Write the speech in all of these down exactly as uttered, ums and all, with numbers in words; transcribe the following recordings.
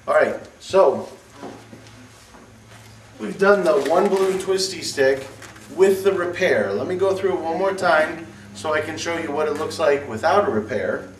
Alright, so we've done the one balloon twisty stick with the repair. Let me go through it one more time so I can show you what it looks like without a repair.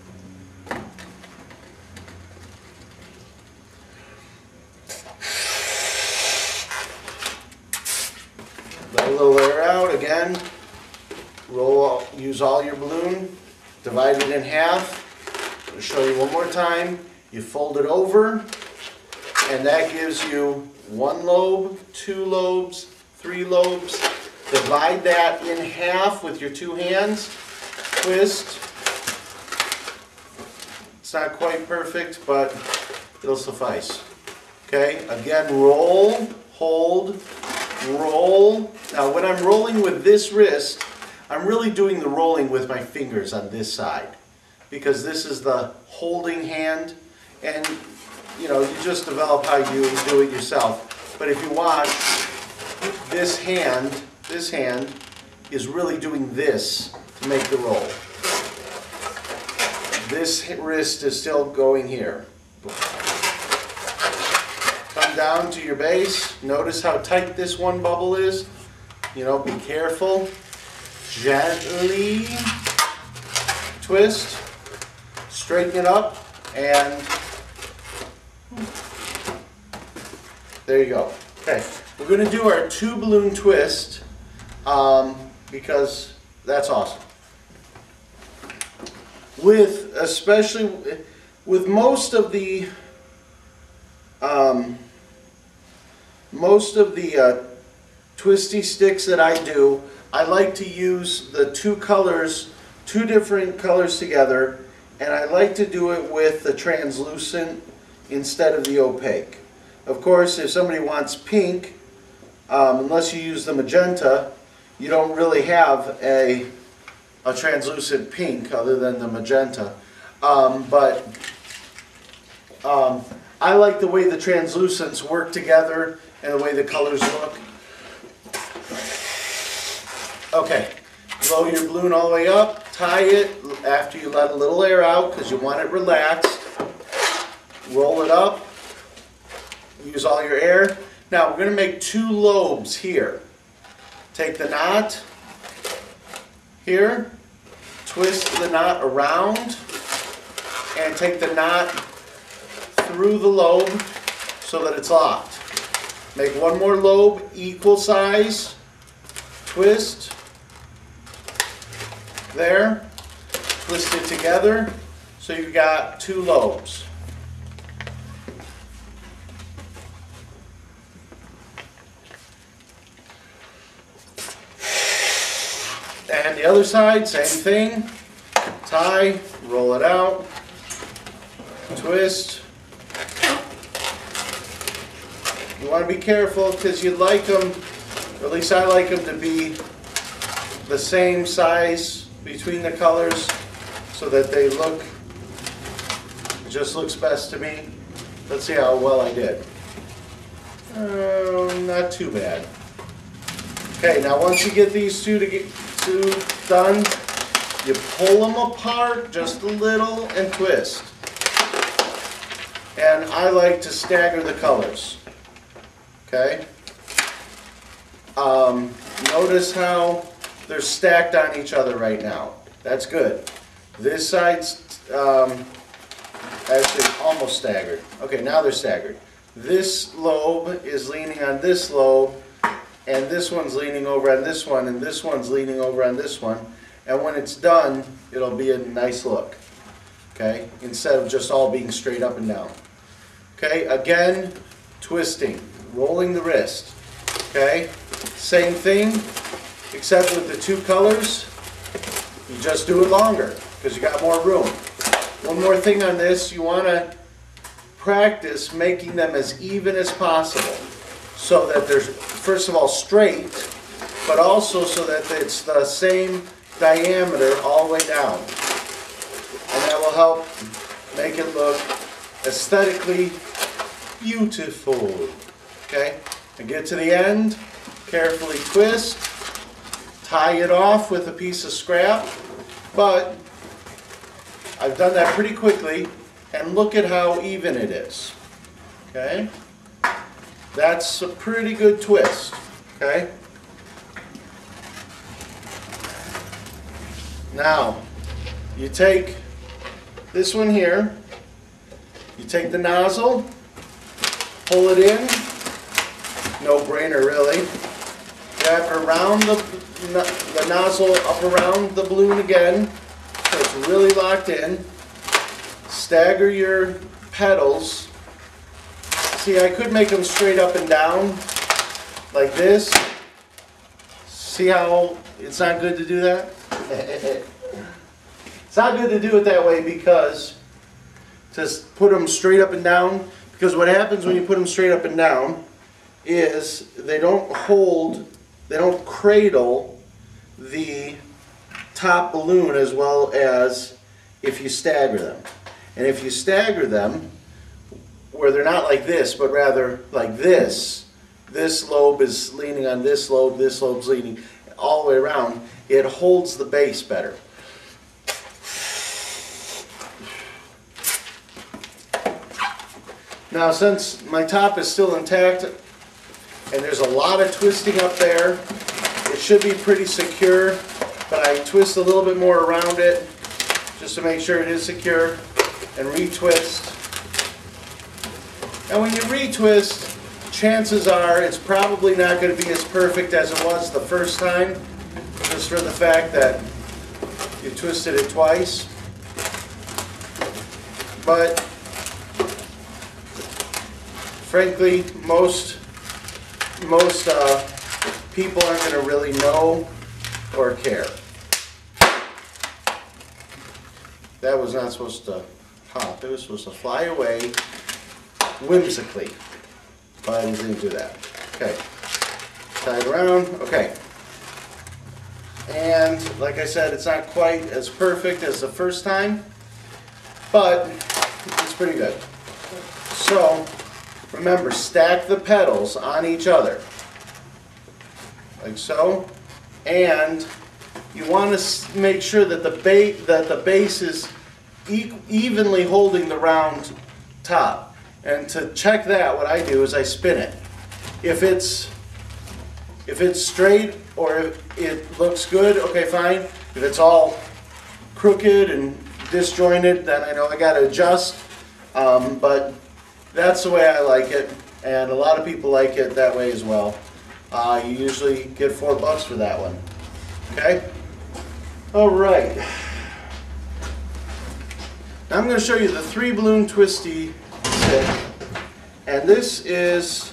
Let a little air out again. Roll, use all your balloon, divide it in half. I'll show you one more time. You fold it over, and that gives you one lobe, two lobes, three lobes. Divide that in half with your two hands. Twist. It's not quite perfect, but it'll suffice. Okay, again, roll, hold, roll. Now when I'm rolling with this wrist, I'm really doing the rolling with my fingers on this side, because this is the holding hand, and you know, you just develop how you do it yourself. But if you watch, this hand, this hand is really doing this to make the roll. This wrist is still going here. Come down to your base. Notice how tight this one bubble is. You know, be careful. Gently twist, straighten it up, and there you go. Okay, we're going to do our two balloon twist um, because that's awesome. With especially with most of the um, most of the uh, twisty sticks that I do, I like to use the two colors, two different colors together, and I like to do it with the translucent instead of the opaque. Of course, if somebody wants pink, um, unless you use the magenta, you don't really have a, a translucent pink other than the magenta. Um, but um, I like the way the translucents work together and the way the colors look. Okay, blow your balloon all the way up, tie it after you let a little air out because you want it relaxed. Roll it up, use all your air. Now we're going to make two lobes here. Take the knot here, twist the knot around, and take the knot through the lobe so that it's locked. Make one more lobe equal size, twist, there, twist it together so you've got two lobes. And the other side, same thing. Tie, roll it out, twist. You want to be careful because you'd like them, or at least I like them to be the same size between the colors so that they look, it just looks best to me. Let's see how well I did. Uh, not too bad. Okay, now once you get these two to get two done, you pull them apart just a little and twist. And I like to stagger the colors. Okay? Um, notice how they're stacked on each other right now. That's good. This side's um, actually almost staggered. Okay, now they're staggered. This lobe is leaning on this lobe, and this one's leaning over on this one, and this one's leaning over on this one. And when it's done, it'll be a nice look. Okay, instead of just all being straight up and down. Okay, again, twisting, rolling the wrist. Okay, same thing, except with the two colors, you just do it longer because you got more room. One more thing on this, you want to practice making them as even as possible so that they're, first of all, straight, but also so that it's the same diameter all the way down. And that will help make it look aesthetically beautiful. Okay? And get to the end, carefully twist, tie it off with a piece of scrap, but I've done that pretty quickly, and look at how even it is. Okay? That's a pretty good twist. Okay? Now, you take this one here, you take the nozzle, pull it in, no brainer really, wrap around the, the nozzle up around the balloon again, so it's really locked in, stagger your petals. See, I could make them straight up and down, like this. See how it's not good to do that? It's not good to do it that way because to put them straight up and down, because what happens when you put them straight up and down is they don't hold, they don't cradle the top balloon as well as if you stagger them. And if you stagger them, where they're not like this, but rather like this, this lobe is leaning on this lobe, this lobe's leaning all the way around, it holds the base better. Now, since my top is still intact and there's a lot of twisting up there, it should be pretty secure, but I twist a little bit more around it just to make sure it is secure and retwist. And when you retwist, chances are it's probably not going to be as perfect as it was the first time, just for the fact that you twisted it twice. But frankly, most most uh, people aren't going to really know or care. That was not supposed to hop. It was supposed to fly away whimsically. But I didn't do that. Okay. Tie it around. Okay. And like I said, it's not quite as perfect as the first time, but it's pretty good. So remember, stack the petals on each other, like so, and you want to make sure that the base that the base is e evenly holding the round top. And to check that, what I do is I spin it. If it's if it's straight or if it looks good, okay, fine. If it's all crooked and disjointed, then I know I got to adjust. Um, but that's the way I like it, and a lot of people like it that way as well. Uh, you usually get four bucks for that one. Okay? All right. Now I'm going to show you the three balloon twisty stick, and this is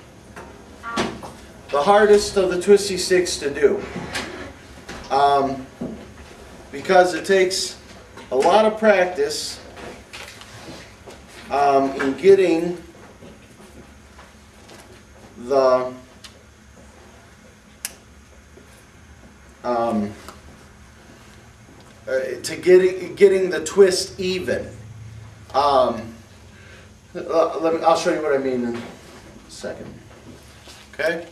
the hardest of the twisty sticks to do um, because it takes a lot of practice um, in getting the um, uh, to getting getting the twist even. Um, uh, let me, I'll show you what I mean in a second. Okay.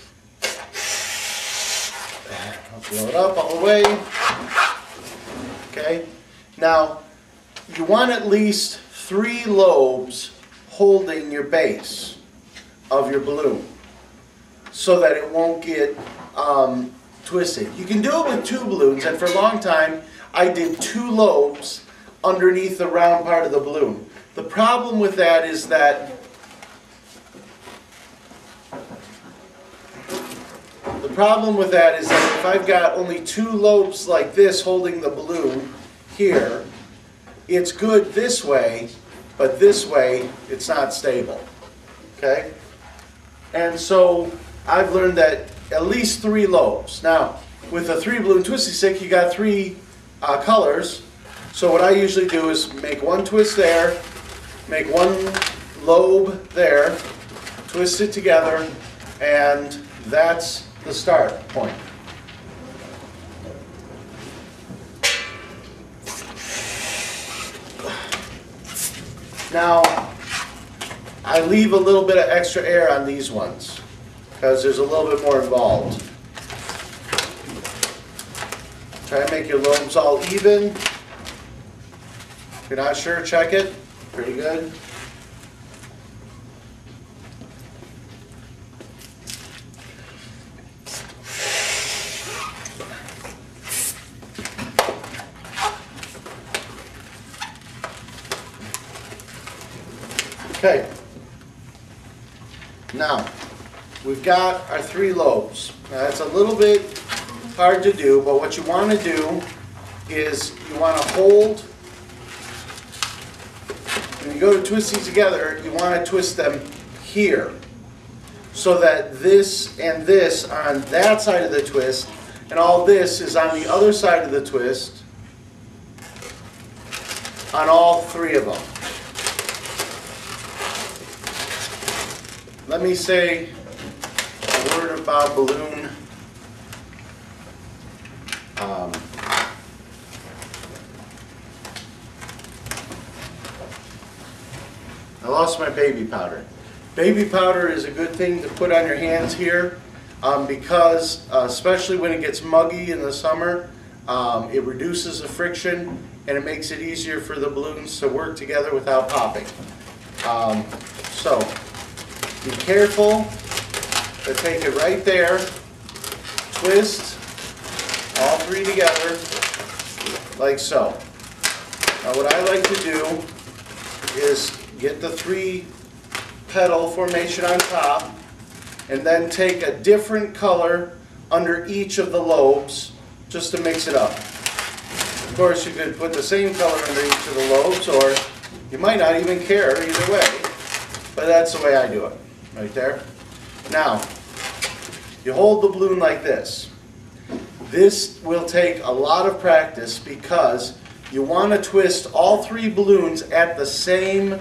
I'll blow it up all the way. Okay. Now, you want at least three lobes holding your base of your balloon so that it won't get um, twisted. You can do it with two balloons, and for a long time I did two lobes underneath the round part of the balloon. The problem with that is that the problem with that is that if I've got only two lobes like this holding the balloon here, it's good this way, but this way it's not stable. Okay? And so I've learned that at least three lobes. Now, with a three balloon twisty stick, you got three uh, colors. So what I usually do is make one twist there, make one lobe there, twist it together, and that's the start point. Now, I leave a little bit of extra air on these ones because there's a little bit more involved. Try to make your lobes all even. If you're not sure, check it. Pretty good. Okay. Now, we've got our three lobes. Now, that's a little bit hard to do, but what you want to do is you want to hold, when you go to twist these together, you want to twist them here, so that this and this are on that side of the twist, and all this is on the other side of the twist, on all three of them. Let me say a word about balloon. Um, I lost my baby powder. Baby powder is a good thing to put on your hands here um, because, uh, especially when it gets muggy in the summer, um, it reduces the friction and it makes it easier for the balloons to work together without popping. Um, so, be careful to take it right there, twist all three together like so. Now what I like to do is get the three petal formation on top and then take a different color under each of the lobes just to mix it up. Of course you could put the same color under each of the lobes, or you might not even care either way, but that's the way I do it. Right there. Now, you hold the balloon like this. This will take a lot of practice because you want to twist all three balloons at the same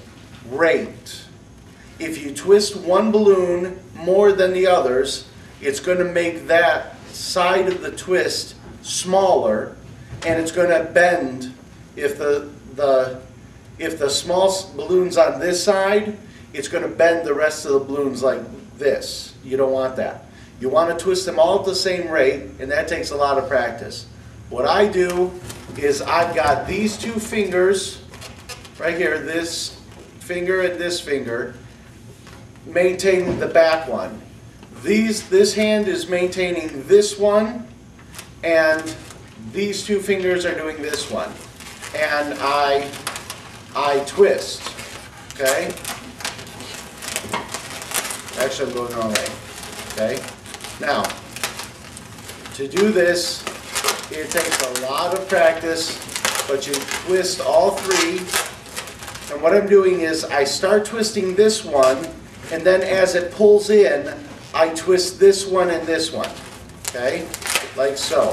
rate. If you twist one balloon more than the others, it's going to make that side of the twist smaller, and it's going to bend. If the, the, if the small balloon's on this side, it's going to bend the rest of the balloons like this. You don't want that. You want to twist them all at the same rate, and that takes a lot of practice. What I do is I've got these two fingers right here, this finger and this finger, maintaining the back one. These, this hand is maintaining this one, and these two fingers are doing this one. And I, I twist, okay? Actually, I'm going the wrong way. Okay? Now, to do this, it takes a lot of practice, but you twist all three. And what I'm doing is I start twisting this one, and then as it pulls in, I twist this one and this one. Okay? Like so.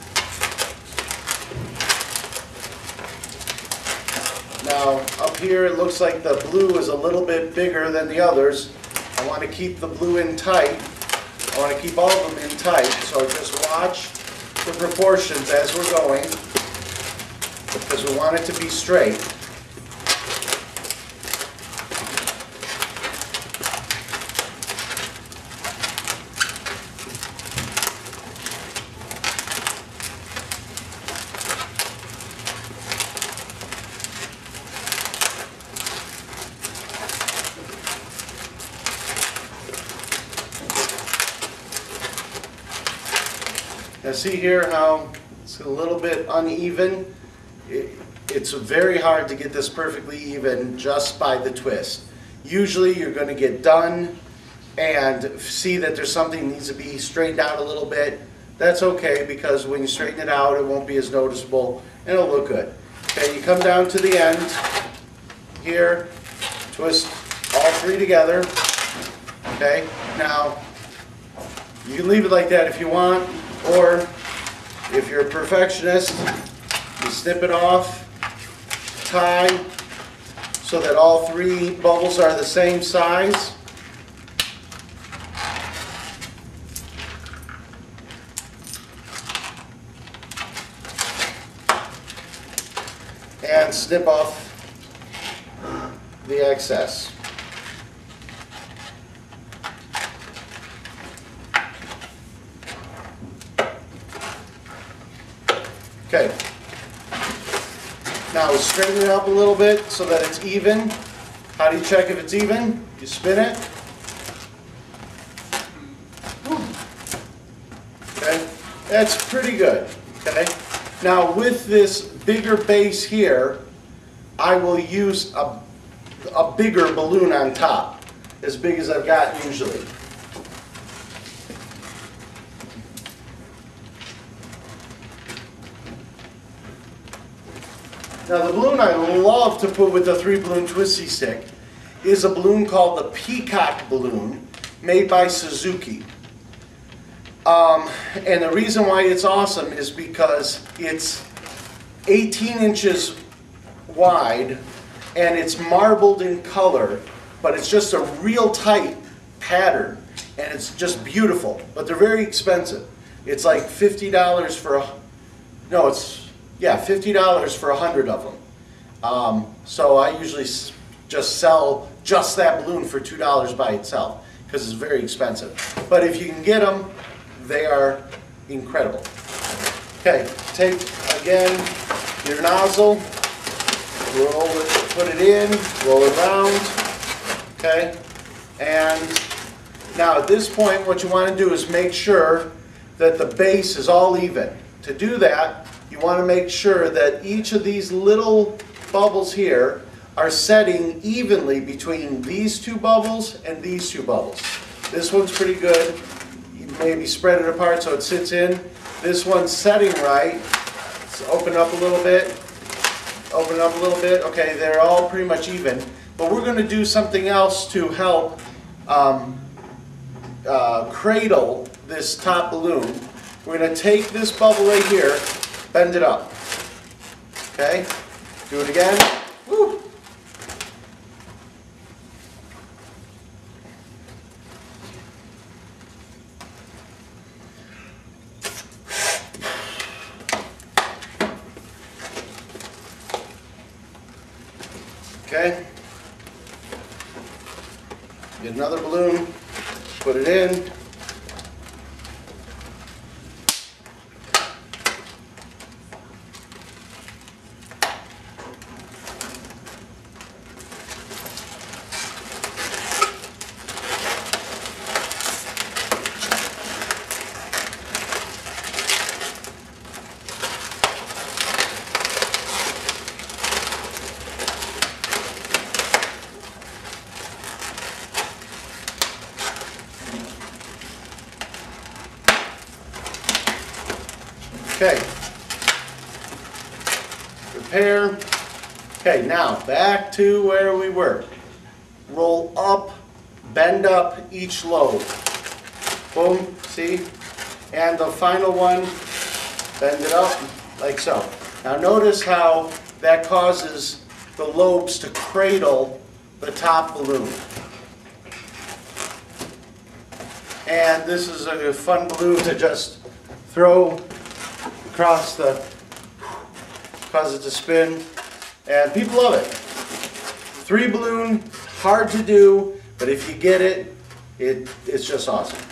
Now, up here it looks like the blue is a little bit bigger than the others. I want to keep the blue in tight. I want to keep all of them in tight, so just watch the proportions as we're going, because we want it to be straight. Now see here how it's a little bit uneven. It, it's very hard to get this perfectly even just by the twist. Usually you're going to get done and see that there's something that needs to be straightened out a little bit. That's okay, because when you straighten it out it won't be as noticeable and it'll look good. Okay, you come down to the end here, twist all three together. Okay, now you can leave it like that if you want. Or, if you're a perfectionist, you snip it off, tie, so that all three bubbles are the same size. And snip off the excess. Okay. Now straighten it up a little bit so that it's even. How do you check if it's even? You spin it. Okay. That's pretty good. Okay. Now with this bigger base here, I will use a a bigger balloon on top, as big as I've got usually. Now the balloon I love to put with the three balloon twisty stick is a balloon called the Peacock balloon, made by Suzuki. Um, and the reason why it's awesome is because it's eighteen inches wide and it's marbled in color, but it's just a real tight pattern and it's just beautiful. But they're very expensive. It's like fifty dollars for a, no, it's, yeah, fifty dollars for a hundred of them. Um, so I usually s just sell just that balloon for two dollars by itself because it's very expensive. But if you can get them, they are incredible. Okay, take again your nozzle, roll it, put it in, roll it around, okay? And now at this point what you want to do is make sure that the base is all even. To do that, you want to make sure that each of these little bubbles here are setting evenly between these two bubbles and these two bubbles. This one's pretty good. You maybe spread it apart so it sits in. This one's setting right. Let's open up a little bit. Open up a little bit. Okay, they're all pretty much even. But we're going to do something else to help um, uh, cradle this top balloon. We're going to take this bubble right here, bend it up. Okay? Do it again. Woo. Okay. Get another balloon, put it in. Okay, prepare. Okay, now back to where we were. Roll up, bend up each lobe. Boom, see? And the final one, bend it up like so. Now notice how that causes the lobes to cradle the top balloon. And this is a fun balloon to just throw across the, cause it to spin, and people love it. Three balloon, hard to do, but if you get it, it it's just awesome.